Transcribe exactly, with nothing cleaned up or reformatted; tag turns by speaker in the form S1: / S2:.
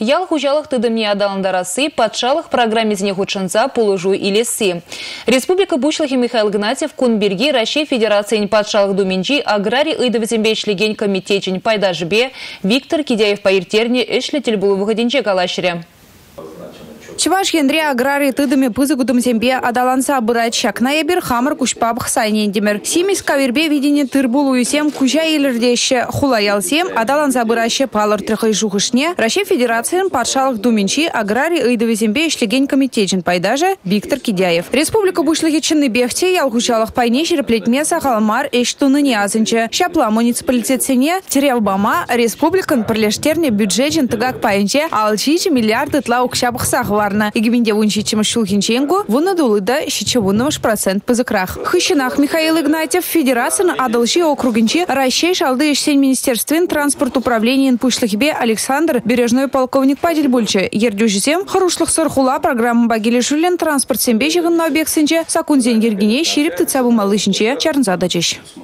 S1: Ял хужалых тыдымне адаландарасы подшалых программе знехучынца полужу и лесы. Республика Бушлахи Михаил Гнатьев Кунберги Россия Федерации подшалых думенджи аграрий ыдовзембечлеген комитетчин пайдажбе Виктор Кидяев поиртерни эшлетель был выходенче калашере.
S2: Чеваш ендре аграрий тыдыме пызыгудым зембе адаланса бырать шак ноябрь хамар кушпабх сайнендемер. Симис кавербе видение тырбулу юсем кужа илердеще хулаялсем адаланса быраще палыр трехай жухышне Россия Федерациям подшалых думенчи аграрий ыдове зембе ишлеген комитетчин пайдаже Виктор Кидяев. Республика Бушлахи чынны бехте ялгучалых пайне череплетмеса халмар эштуны не азынче. Шапла муниципалитет сене терявбама республикан пролештерне бюджетен тыгак пайнче алчичи миллиарды тлаук шапх сахвар. Игибинде вунчичим шулхинченгу вунадулыда щечевуннымыш процент пызыкрах. Хыщинах Михаил Игнатьев Федерациян адалши округинчи Россия шалды ишсень министерствен транспорт управления Пушлахибе Александр Бережной полковник Падельбульче. Ердюжисем харушлых сархула программа багили шулен транспорт сембежиган на объект сенче сакунзен ергине щирип тыцабу малышинче чарнзадачищ.